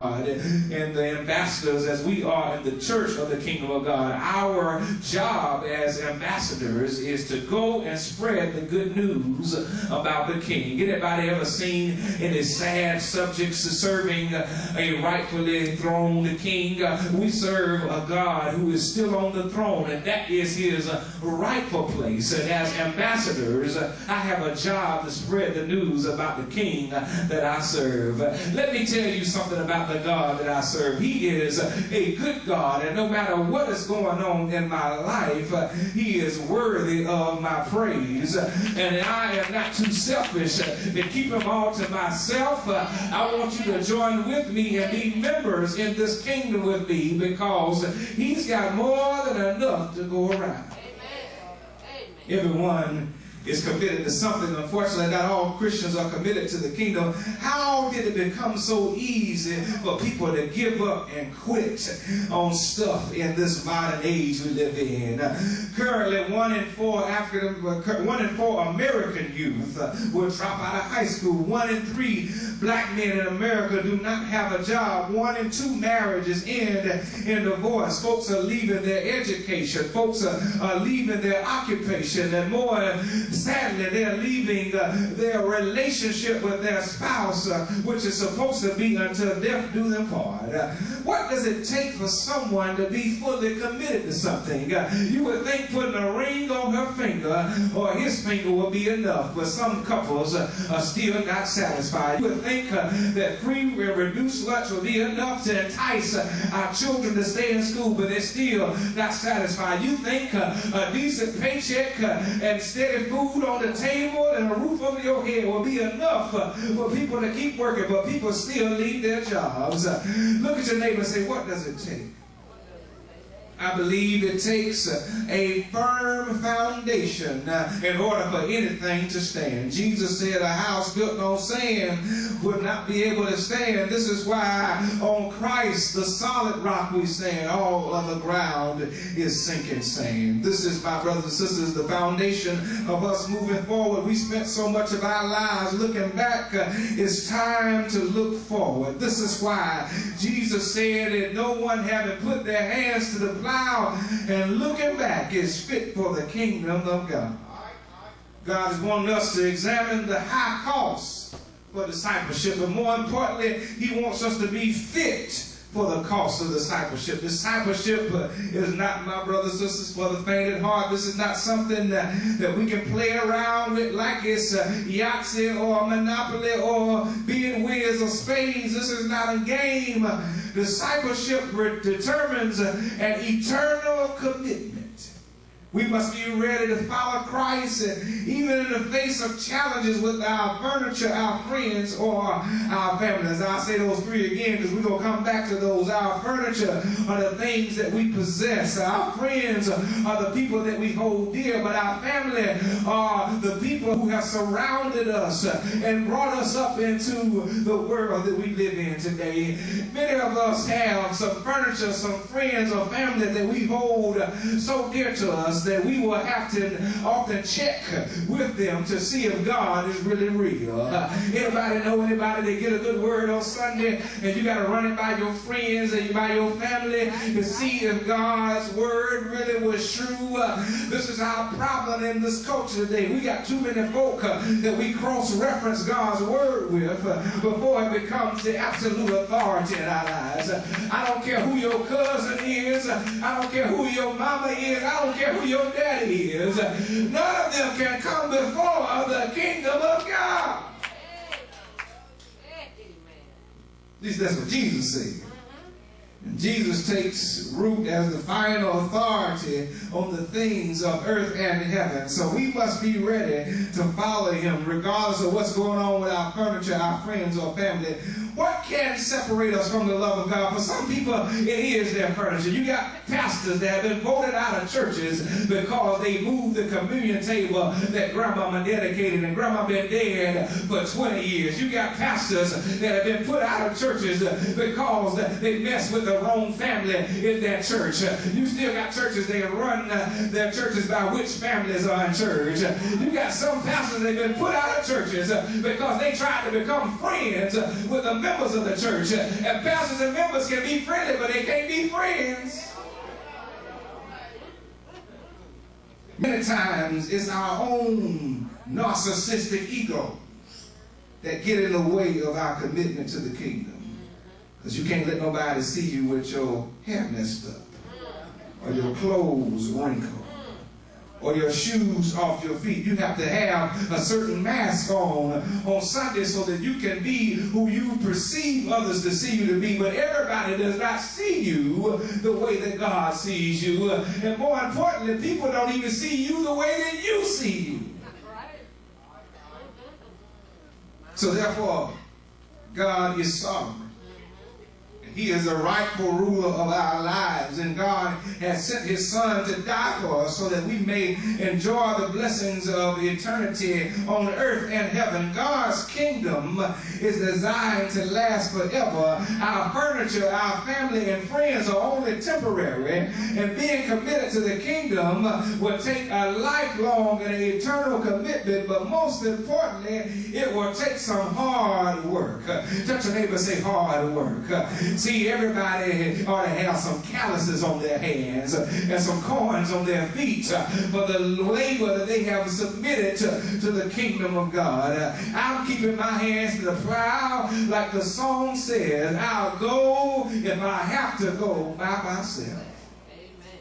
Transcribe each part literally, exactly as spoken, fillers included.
and the ambassadors as we are in the church of the kingdom of God. Our job as ambassadors is to go and spread the good news about the king. Anybody ever seen any sad subjects serving a rightfully throned king? We serve a God who is still on the throne, and that is his rightful place. And as ambassadors, I have a job to spread the news about the king that I serve. Let me tell you something about the God that I serve. He is a good God, and no matter what is going on in my life, he is worthy of my praise. And I am not too selfish to keep him all to myself. I want you to join with me and be members in this kingdom with me, because he's got more than enough to go around. Amen. Everyone is committed to something. Unfortunately, not all Christians are committed to the kingdom. How did it become so easy for people to give up and quit on stuff in this modern age we live in? Currently, one in four African, one in four American youth will drop out of high school. One in three black men in America do not have a job. One in two marriages end in divorce. Folks are leaving their education. Folks are, are leaving their occupation, and more sadly, they're leaving uh, their relationship with their spouse, uh, which is supposed to be until death do them part. Uh, what does it take for someone to be fully committed to something? Uh, you would think putting a ring on her finger or his finger would be enough, but some couples uh, are still not satisfied. You would think uh, that free reduced lunch would be enough to entice uh, our children to stay in school, but they're still not satisfied. You think uh, a decent paycheck uh, and steady food on the table and a roof over your head will be enough uh, for people to keep working, but people still leave their jobs. Uh, look at your neighbor and say, what does it take? I believe it takes a firm foundation in order for anything to stand. Jesus said a house built on sand would not be able to stand. This is why on Christ, the solid rock we stand, all of the ground is sinking sand. This is, my brothers and sisters, the foundation of us moving forward. We spent so much of our lives looking back. It's time to look forward. This is why Jesus said that no one having put their hands to the plow and looking back is fit for the kingdom of God. God is wanting us to examine the high cost for discipleship, but more importantly, he wants us to be fit for the cost of discipleship. Discipleship uh, is not, my brothers and sisters, for the faint at heart. This is not something that, that we can play around with like it's uh, Yahtzee or Monopoly or being whiz or spades. This is not a game. Uh, discipleship determines uh, an eternal commitment. We must be ready to follow Christ, and even in the face of challenges with our furniture, our friends, or our families. I'll say those three again because we're going to come back to those. Our furniture are the things that we possess. Our friends are the people that we hold dear, but our family are the people who have surrounded us and brought us up into the world that we live in today. Many of us have some furniture, some friends or family that we hold so dear to us that we will have to often check with them to see if God is really real. Uh, anybody know anybody that get a good word on Sunday and you got to run it by your friends and by your family to see if God's word really was true? Uh, this is our problem in this culture today. We got too many folk uh, that we cross-reference God's word with uh, before it becomes the absolute authority in our lives. Uh, I don't care who your cousin is. Uh, I don't care who your mama is. I don't care who your Your daddy is. None of them can come before the kingdom of God. At least that's what Jesus said. And Jesus takes root as the final authority on the things of earth and heaven. So we must be ready to follow him regardless of what's going on with our furniture, our friends, or family. What can separate us from the love of God? For some people, it is their furniture. You got pastors that have been voted out of churches because they moved the communion table that grandmama dedicated, and grandma been dead for twenty years. You got pastors that have been put out of churches because they mess with the wrong family in their church. You still got churches that run their churches by which families are in church. You got some pastors that have been put out of churches because they tried to become friends with a members of the church. And pastors and members can be friendly, but they can't be friends. Many times it's our own narcissistic ego that get in the way of our commitment to the kingdom. Because you can't let nobody see you with your hair messed up, or your clothes wrinkled, or your shoes off your feet. You have to have a certain mask on on Sunday so that you can be who you perceive others to see you to be. But everybody does not see you the way that God sees you. And more importantly, people don't even see you the way that you see you. So therefore, God is sovereign. He is the rightful ruler of our lives, and God has sent his son to die for us so that we may enjoy the blessings of eternity on earth and heaven. God's kingdom is designed to last forever. Our furniture, our family, and friends are only temporary, and being committed to the kingdom will take a lifelong and eternal commitment, but most importantly, it will take some hard work. Touch your neighbor, say hard work. See, everybody ought to have some calluses on their hands and some corns on their feet for the labor that they have submitted to, to the kingdom of God. I'm keeping my hands to the plow, like the song says, I'll go if I have to go by myself. Amen.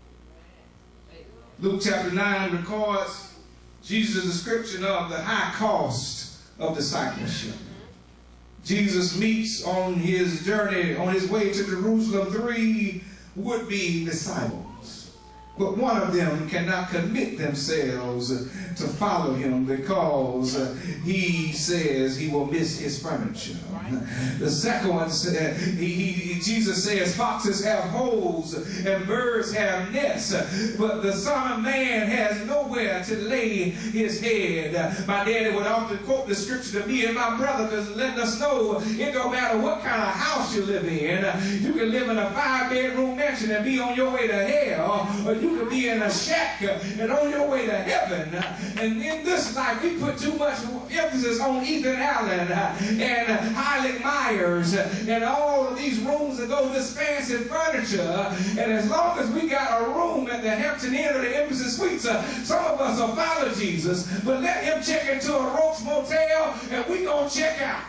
Luke chapter nine records Jesus' description of the high cost of discipleship. Jesus meets on his journey, on his way to Jerusalem, three would-be disciples. But one of them cannot commit themselves to follow him because he says he will miss his furniture. The second one, he, he, Jesus says, foxes have holes and birds have nests, but the Son of Man has nowhere to lay his head. My daddy would often quote the scripture to me and my brother, because letting us know it don't matter what kind of house you live in. You can live in a five-bedroom mansion and be on your way to hell, or you could be in a shack and on your way to heaven. And in this life, we put too much emphasis on Ethan Allen and Highland Myers and all of these rooms that go with this fancy furniture. And as long as we got a room at the Hampton Inn or the Embassy Suites, uh, some of us will follow Jesus, but let him check into a Roach Motel and we gonna check out.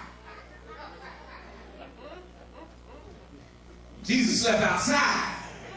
Jesus slept outside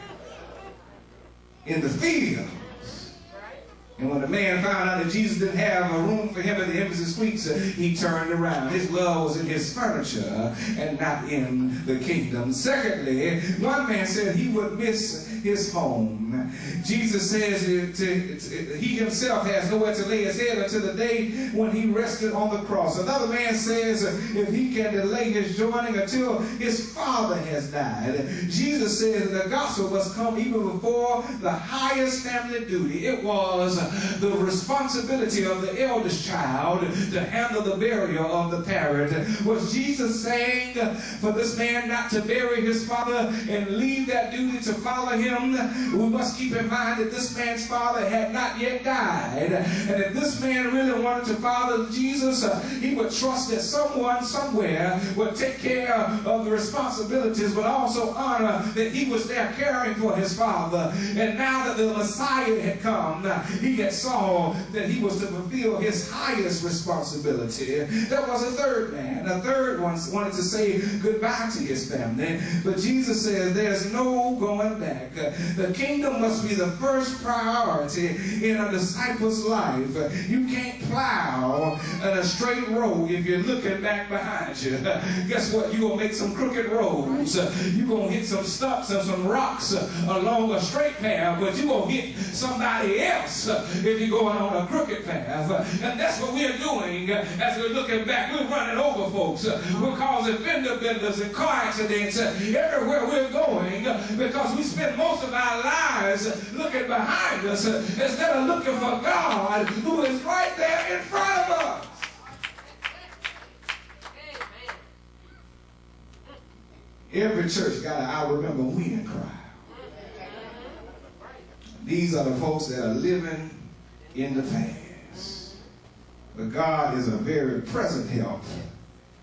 in the field. And when the man found out that Jesus didn't have a room for him at the Embassy Suites, uh, he turned around. His love was in his furniture uh, and not in the kingdom. Secondly, one man said he would miss his home. Jesus says it, it, it, he himself has nowhere to lay his head until the day when he rested on the cross. Another man says uh, if he can delay his joining until his father has died. Jesus says the gospel must come even before the highest family duty. It was the responsibility of the eldest child to handle the burial of the parent. Was Jesus saying for this man not to bury his father and leave that duty to follow him? We must keep in mind that this man's father had not yet died, and if this man really wanted to follow Jesus, uh, he would trust that someone somewhere would take care of the responsibilities, but also honor that he was there caring for his father. And now that the Messiah had come, he had saw that he was to fulfill his highest responsibility. There was a third man. A third one wanted to say goodbye to his family, but Jesus says there's no going back. The kingdom must be the first priority in a disciple's life. You can't plow in a straight road if you're looking back behind you. Guess what? You're going to make some crooked roads. You're going to hit some stumps and some rocks along a straight path, but you're going to hit somebody else if you're going on a crooked path. And that's what we're doing as we're looking back. We're running over folks. We're causing fender benders and car accidents everywhere we're going because we spend most of our lives looking behind us instead of looking for God who is right there in front of us. Every church got an I remember when crowd. These are the folks that are living in the past. But God is a very present help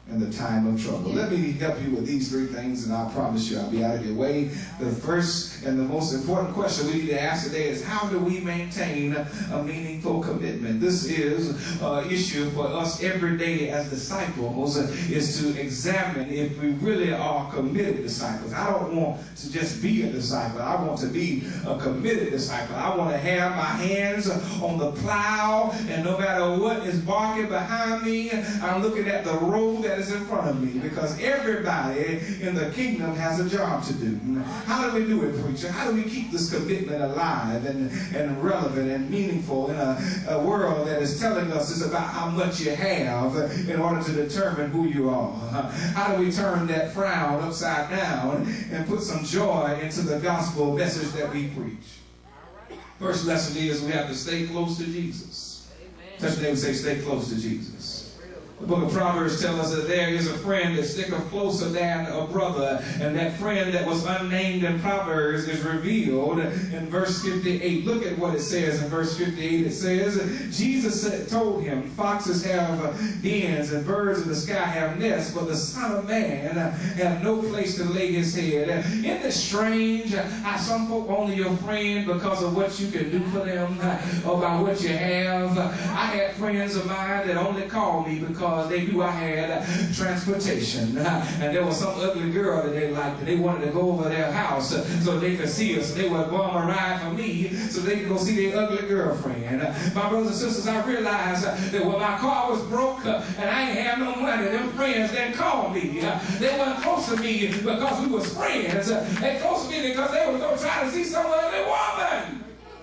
in the time of trouble. Let me help you with these three things, and I promise you I'll be out of your way. The first and the most important question we need to ask today is, how do we maintain a meaningful commitment? This is an issue for us every day as disciples, is to examine if we really are committed disciples. I don't want to just be a disciple. I want to be a committed disciple. I want to have my hands on the plow, and no matter what is barking behind me, I'm looking at the road that is in front of me, because everybody in the kingdom has a job to do. How do we do it, preacher? How do we keep this commitment alive and, and relevant and meaningful in a, a world that is telling us it's about how much you have in order to determine who you are? How do we turn that frown upside down and put some joy into the gospel message that we preach? First lesson is we have to stay close to Jesus. Touch your neighbor and say, stay close to Jesus. The book of Proverbs tells us that there is a friend that sticketh closer than a brother, and that friend that was unnamed in Proverbs is revealed in verse fifty-eight. Look at what it says in verse fifty-eight. It says, Jesus said, told him, foxes have dens and birds in the sky have nests, but the Son of Man have no place to lay his head. Isn't it strange how some folk only your friend because of what you can do for them or by what you have? I had friends of mine that only called me because they knew I had transportation, and there was some ugly girl that they liked, and they wanted to go over their house so they could see us. They would go on a ride for me so they could go see their ugly girlfriend. My brothers and sisters, I realized that when my car was broke and I ain't have no money, them friends didn't call me. They weren't close to me because we was friends. They close to me because they were going to try to see some ugly woman.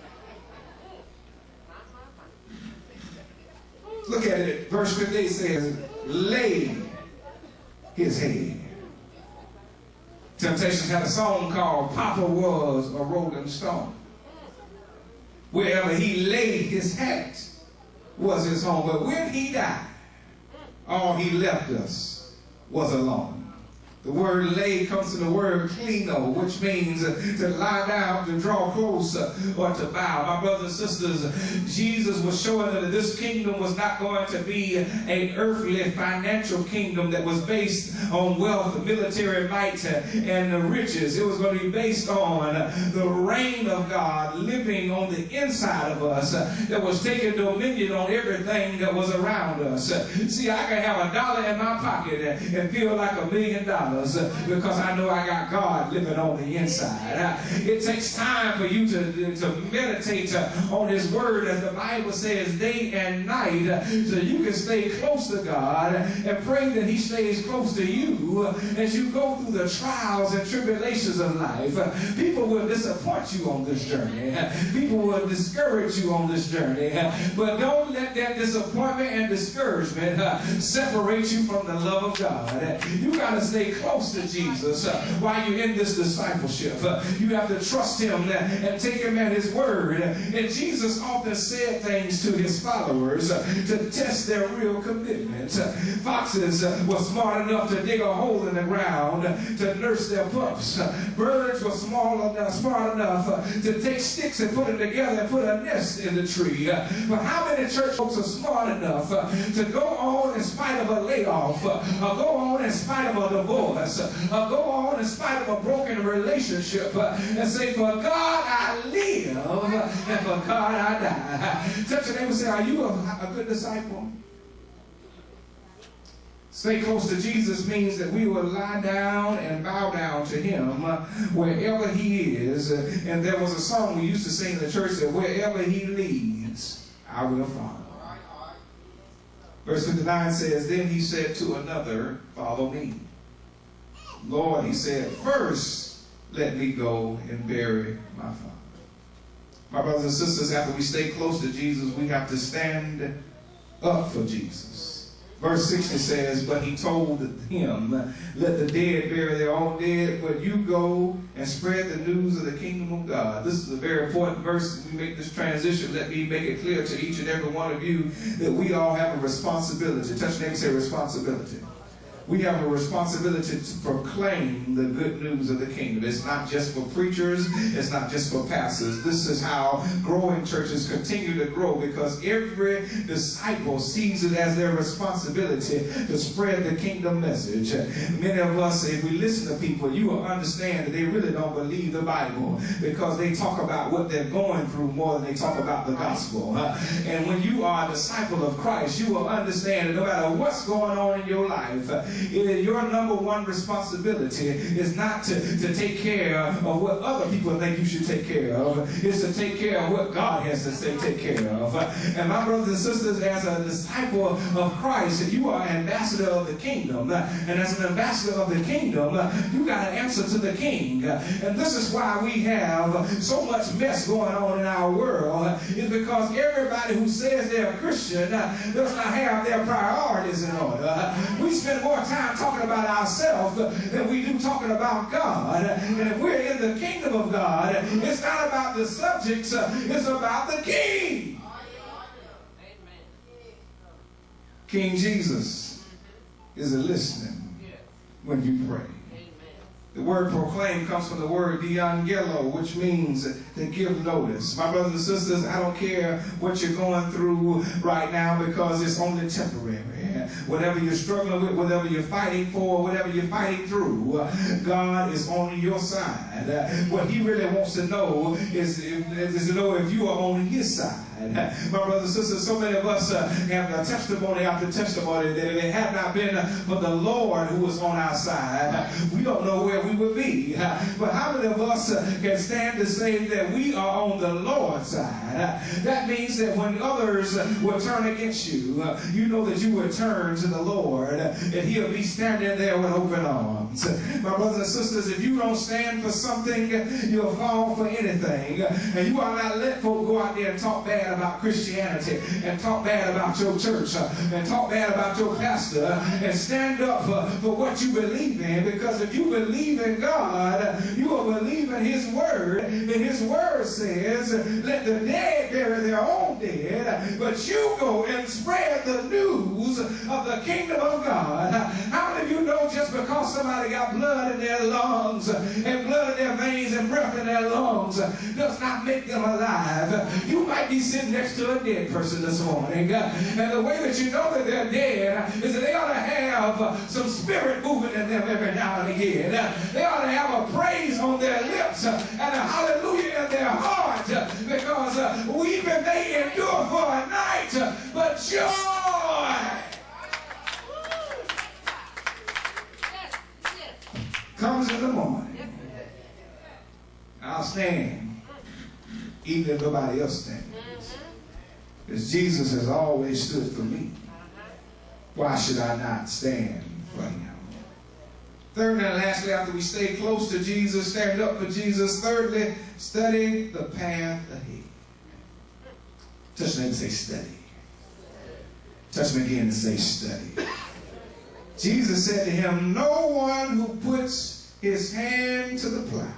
Look at it. Verse fifty-eight says, lay his head. Temptations had a song called Papa Was a Rolling Stone. Wherever he laid his hat was his home. But when he died, all he left us was alone. The word lay comes from the word klino, which means to lie down, to draw close, or to bow. My brothers and sisters, Jesus was showing that this kingdom was not going to be an earthly financial kingdom that was based on wealth, military might, and riches. It was going to be based on the reign of God living on the inside of us, that was taking dominion on everything that was around us. See, I can have a dollar in my pocket and feel like a million dollars. Because I know I got God living on the inside. It takes time for you to, to meditate on his word, as the Bible says, day and night, so you can stay close to God and pray that he stays close to you as you go through the trials and tribulations of life. People will disappoint you on this journey. People will discourage you on this journey. But don't let that disappointment and discouragement separate you from the love of God. You got to stay close to Jesus uh, while you're in this discipleship. Uh, you have to trust him uh, and take him at his word. And Jesus often said things to his followers uh, to test their real commitment. Uh, foxes uh, were smart enough to dig a hole in the ground uh, to nurse their pups. Uh, birds were small enough, smart enough uh, to take sticks and put them together and put a nest in the tree. Uh, but how many church folks are smart enough uh, to go on in spite of a layoff, uh, or go on in spite of a divorce, Uh, go on in spite of a broken relationship uh, and say, for God I live and for God I die. Touch your neighbor and say, are you a, a good disciple? Stay close to Jesus means that we will lie down and bow down to him uh, wherever he is. Uh, and there was a song we used to sing in the church that wherever he leads, I will follow. Verse fifty-nine says, then he said to another, follow me. Lord, he said, first let me go and bury my father. My brothers and sisters, after we stay close to Jesus, we have to stand up for Jesus. Verse sixty says, but he told him, let the dead bury their own dead, but you go and spread the news of the kingdom of God. This is a very important verse. As we make this transition, let me make it clear to each and every one of you that we all have a responsibility. Touch your neighbor and say responsibility. we have a responsibility to proclaim the good news of the kingdom. It's not just for preachers. It's not just for pastors. This is how growing churches continue to grow, because every disciple sees it as their responsibility to spread the kingdom message. Many of us, if we listen to people, you will understand that they really don't believe the Bible, because they talk about what they're going through more than they talk about the gospel. And when you are a disciple of Christ, you will understand that no matter what's going on in your life, your number one responsibility is not to, to take care of what other people think you should take care of. It's to take care of what God has to say take care of. And my brothers and sisters, as a disciple of Christ, you are an ambassador of the kingdom. And as an ambassador of the kingdom, you got to answer to the king. And this is why we have so much mess going on in our world, is because everybody who says they're a Christian does not have their priorities in order. We spend more time talking about ourselves than we do talking about God. And if we're in the kingdom of God, it's not about the subjects, it's about the king. King Jesus is a listening when you pray. The word proclaim comes from the word diangelo, which means to give notice. My brothers and sisters, I don't care what you're going through right now, because it's only temporary. Whatever you're struggling with, whatever you're fighting for, whatever you're fighting through, God is on your side. What he really wants to know is, is to know if you are on his side. My brothers and sisters, so many of us uh, have a testimony after testimony that if it had not been for the Lord who was on our side, we don't know where we would be. But how many of us uh, can stand to say that we are on the Lord's side? That means that when others will turn against you, uh, you know that you will turn to the Lord, and he'll be standing there with open arms. My brothers and sisters, if you don't stand for something, you'll fall for anything. And you are not let folk go out there and talk bad about Christianity, and talk bad about your church, uh, and talk bad about your pastor, uh, and stand up for, for what you believe in. Because if you believe in God, uh, you will believe in his word, and his word says, let the dead bury their own dead, but you go and spread the news of the kingdom of God. How many of you know just because somebody got blood in their lungs, and blood in their veins, and breath in their lungs, does not make them alive? You might be sitting next to a dead person this morning, and the way that you know that they're dead is that they ought to have some spirit moving in them every now and again. They ought to have a praise on their lips and a hallelujah in their heart, because weeping may endure for a night, but joy comes in the morning. I'll stand even if nobody else stands, because Jesus has always stood for me. Why should I not stand for him? Thirdly and lastly, after we stay close to Jesus, stand up for Jesus, thirdly, study the path ahead. Touch me and say study. Touch me again and say study. Jesus said to him, no one who puts his hand to the plow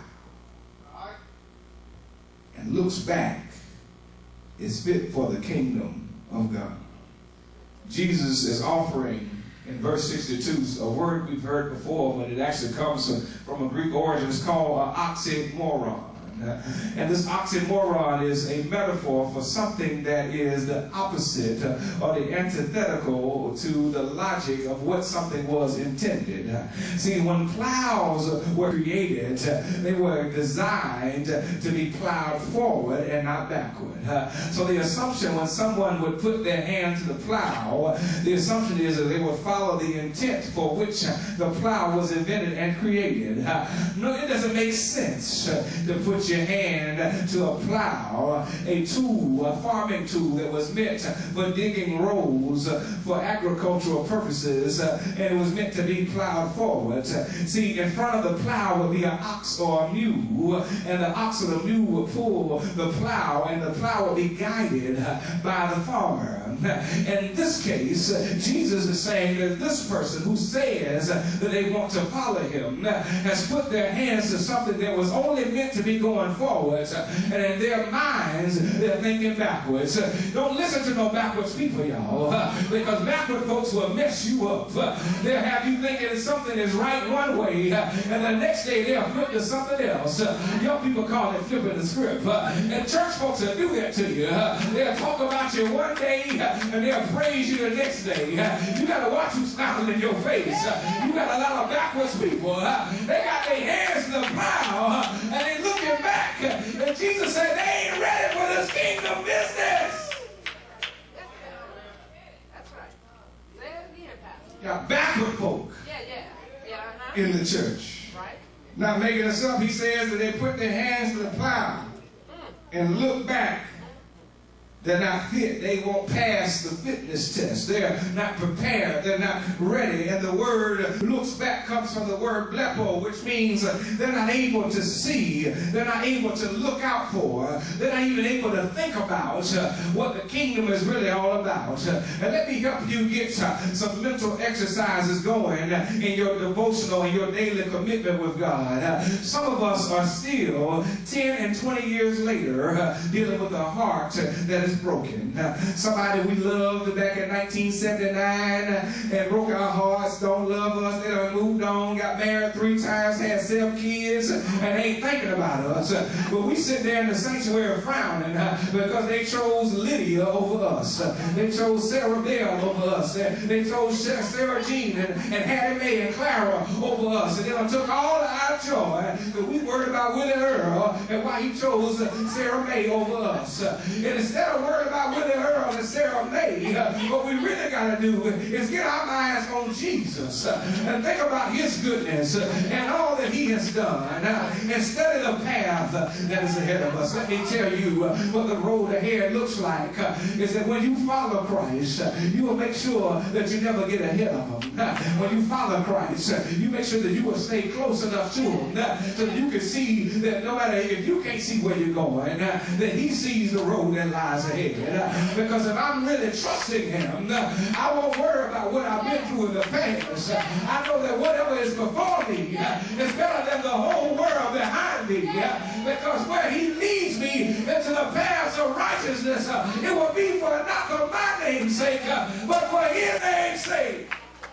and looks back is fit for the kingdom of God. Jesus is offering in verse sixty-two a word we've heard before, but it actually comes from, from a Greek origin. It's called an oxymoron. And this oxymoron is a metaphor for something that is the opposite or the antithetical to the logic of what something was intended. See, when plows were created, they were designed to be plowed forward and not backward. So the assumption when someone would put their hand to the plow, the assumption is that they would follow the intent for which the plow was invented and created. No, it doesn't make sense to put your hand to a plow, a tool, a farming tool that was meant for digging roads for agricultural purposes, and it was meant to be plowed forward. See, in front of the plow would be an ox or a mule, and the ox or the mule would pull the plow, and the plow would be guided by the farmer. In this case, Jesus is saying that this person who says that they want to follow him has put their hands to something that was only meant to be going going forwards, and in their minds, they're thinking backwards. Don't listen to no backwards people, y'all, because backward folks will mess you up. They'll have you thinking something is right one way, and the next day they'll flip to something else. Young people call it flipping the script. And church folks will do that to you. They'll talk about you one day, and they'll praise you the next day. You got to watch who's smiling in your face. You got a lot of backwards people. They got their hands in the plow, and they looking back. And Jesus said they ain't ready for this kingdom business. That's right. Say it again, Pastor. Got backward folk Yeah, yeah. Yeah, uh-huh. in the church. Right. Not making this up, he says that they put their hands to the plow and look back. They're not fit. They won't pass the fitness test. They're not prepared. They're not ready. And the word looks back comes from the word blepo, which means they're not able to see. They're not able to look out for. They're not even able to think about what the kingdom is really all about. And let me help you get some mental exercises going in your devotional and your daily commitment with God. Some of us are still ten and twenty years later dealing with a heart that is broken. Uh, somebody we loved back in nineteen seventy-nine and broke our hearts, don't love us, they done moved on, got married three times, had seven kids, and ain't thinking about us. Uh, but we sit there in the sanctuary frowning uh, because they chose Lydia over us. Uh, they chose Sarah Bell over us. Uh, they chose Sarah Jean and, and Hattie Mae and Clara over us. And then I took all of our joy, but we worried about Willie Earl and why he chose uh, Sarah Mae over us. Uh, and instead of worried about Willie Earl and Sarah Mae, uh, what we really got to do is get our minds on Jesus uh, and think about his goodness uh, and all that he has done uh, and study the path uh, that is ahead of us. Let me tell you uh, what the road ahead looks like uh, is that when you follow Christ, uh, you will make sure that you never get ahead of him. Uh, when you follow Christ, uh, you make sure that you will stay close enough to him uh, so that you can see that no matter if you can't see where you're going, uh, that he sees the road that lies ahead. Uh, because if I'm really trusting him, uh, I won't worry about what I've been through in the past. Uh, I know that whatever is before me uh, is better than the whole world behind me. Uh, because where he leads me into the paths of righteousness, uh, it will be for not for my name's sake, uh, but for his name's sake.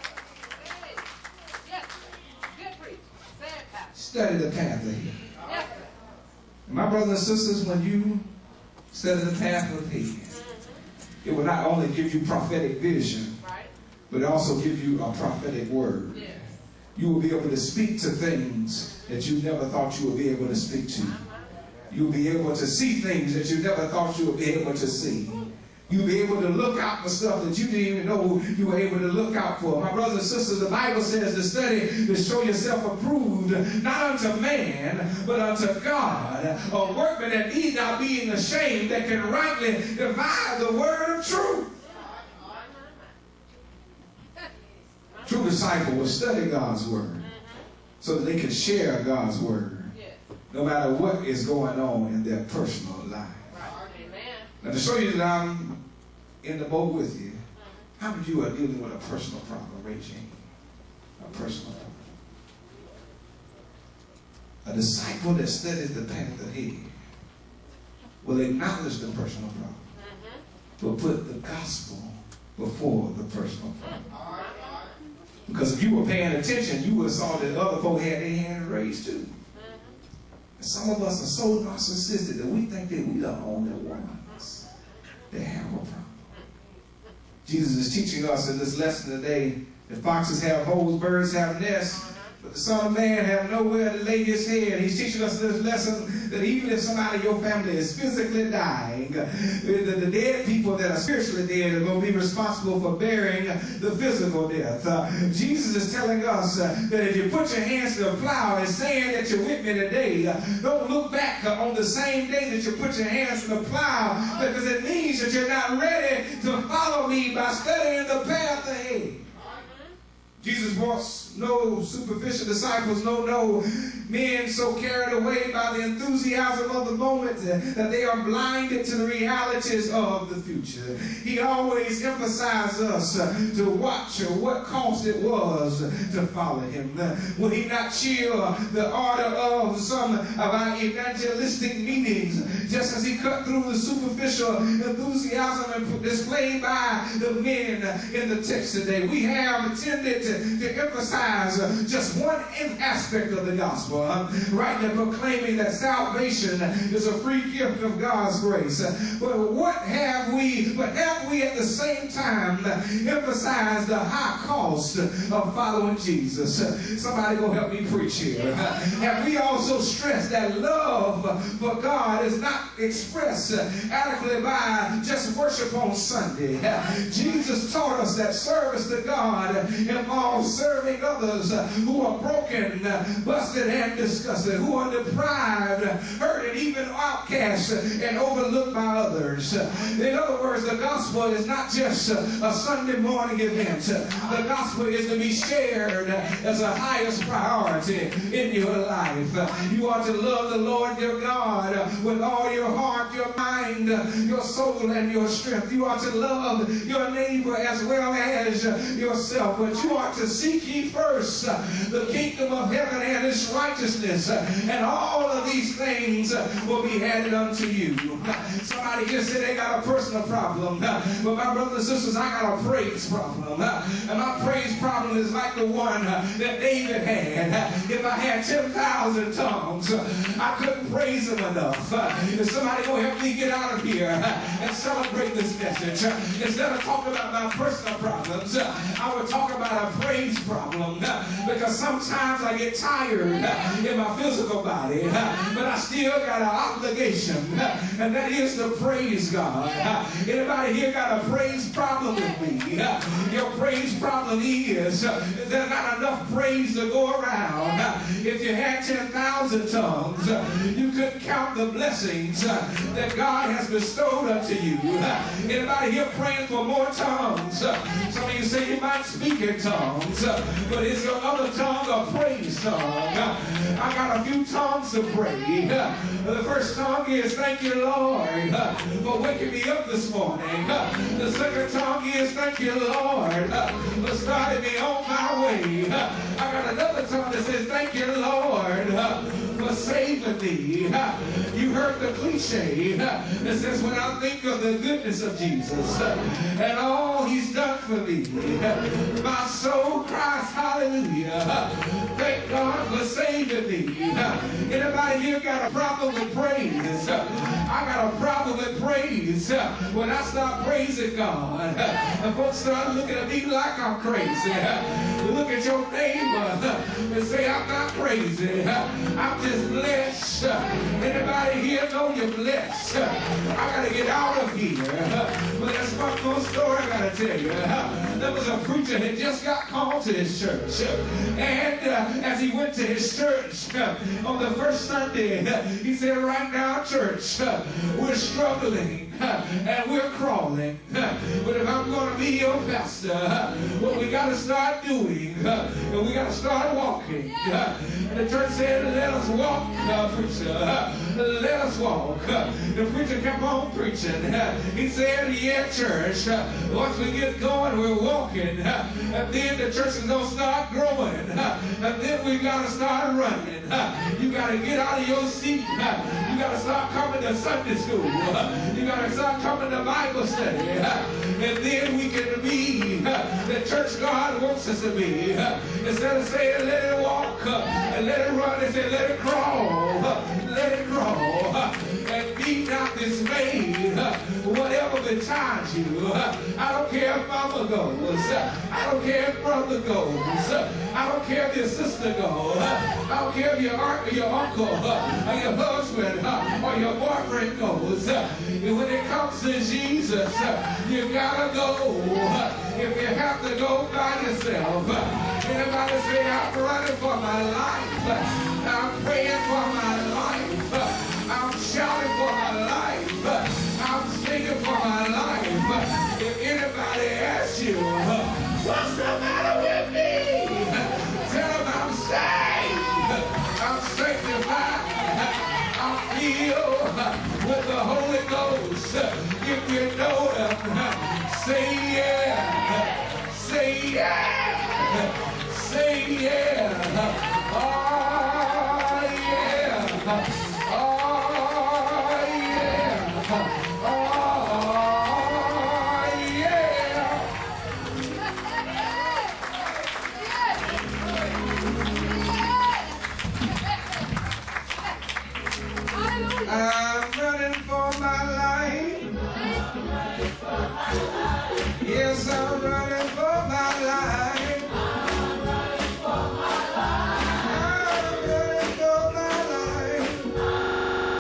Yes. Good preach. Say it, Pastor. Study the path ahead. Yes. My brothers and sisters, when you study the path ahead, it will not only give you prophetic vision, Right. but it also give you a prophetic word. Yes. You will be able to speak to things that you never thought you would be able to speak to. You'll be able to see things that you never thought you would be able to see. You'll be able to look out for stuff that you didn't even know you were able to look out for. My brothers and sisters, the Bible says to study to show yourself approved, not unto man, but unto God. A workman that need not be ashamed, that can rightly divide the word of truth. True disciple will study God's word so that they can share God's word no matter what is going on in their personal life. Now, to show you that I'm in the boat with you, how many of you are dealing with a personal problem, Regine? A personal problem. A disciple that studies the path ahead will acknowledge the personal problem, will put the gospel before the personal problem. Because if you were paying attention, you would have saw that other folk had their hands raised too. And some of us are so narcissistic that we think that we are the only ones that have a problem. Jesus is teaching us in this lesson today that foxes have holes, birds have nests, but the Son of Man have nowhere to lay his head. He's teaching us in this lesson that even if somebody in your family is physically dying, the, the dead people that are spiritually dead are going to be responsible for bearing the physical death. Uh, Jesus is telling us uh, that if you put your hands to the plow and saying that you're with me today, uh, don't look back uh, on the same day that you put your hands to the plow, because it means that you're not ready to follow me by studying the path ahead. Jesus wants no superficial disciples, no, no men so carried away by the enthusiasm of the moment that they are blinded to the realities of the future. He always emphasized us to watch what cost it was to follow him. Would he not cheer the ardor of some of our evangelistic meetings, just as he cut through the superficial enthusiasm displayed by the men in the text today? We have tended to, to emphasize just one aspect of the gospel, right? They're proclaiming that salvation is a free gift of God's grace. But what have we, but have we at the same time emphasized the high cost of following Jesus? Somebody go help me preach here. Have we also stressed that love for God is not expressed adequately by just worship on Sunday? Jesus taught us that service to God involves serving others who are broken, busted, and disgusted, who are deprived, hurt, and even outcast and overlooked by others. In other words, the gospel is not just a Sunday morning event. The gospel is to be shared as a highest priority in your life. You are to love the Lord your God with all your heart, your mind, your soul, and your strength. You are to love your neighbor as well as yourself. But you are to seek ye first the kingdom of heaven and its righteousness, and all of these things will be added unto you. Somebody here said they got a personal problem, but my brothers and sisters, I got a praise problem. And my praise problem is like the one that David had. If I had ten thousand tongues, I couldn't praise him enough. If somebody go help me get out of here and celebrate this message, instead of talking about my personal problems, I would talk about a praise problem, because sometimes I get tired in my physical body, but I still got an obligation, and that is to praise God. Anybody here got a praise problem with me? Your praise problem is there's not enough praise to go around. If you had ten thousand tongues, you couldn't count the blessings that God has bestowed unto you. Anybody here praying for more tongues? Some of you say you might speak in tongues, but is your other tongue a praise tongue? I got a few tongues to pray. The first tongue is thank you, Lord, for waking me up this morning. The second tongue is thank you, Lord, for starting me on my way. I got another tongue that says thank you, Lord, for saving me. You heard the cliche that says when I think of the goodness of Jesus and all he's done for me, my soul cries hallelujah. Thank God for saving me. Anybody here got a problem with praise? I got a problem with praise. When I start praising God, and folks start looking at me like I'm crazy. Look at your neighbor and say, I'm not crazy. I'm just blessed. Anybody here know you're blessed? I got to get out of here. But there's one more story I got to tell you. There was a preacher that just got called to his church. And uh, as he went to his church uh, on the first Sunday, uh, he said, right now, church, uh, we're struggling. And we're crawling. But if I'm going to be your pastor, what we got to start doing, and we got to start walking. And the church said, let us walk, uh, preacher. Let us walk. The preacher kept on preaching. He said, yeah, church, once we get going, we're walking. And then the church is going to start growing. And then we got to start running. You got to get out of your seat. You got to start coming to Sunday school. You got to start coming to Bible study. And then we can be the church God wants us to be. Instead of saying, let it walk and let it run, they say, let it crawl. Let it crawl. And be not dismayed. Whatever betides you. I don't care if mama goes. I don't care if brother goes. I don't care if your sister goes. I don't care if your aunt or your uncle or your husband or your boyfriend goes. And when it comes to Jesus, you gotta go. If you have to go by yourself. Anybody say, I'm running for my life. I'm praying for my life. I'm shouting for my life. I'm singing for my life. If anybody asks you, what's the matter with me? Ah,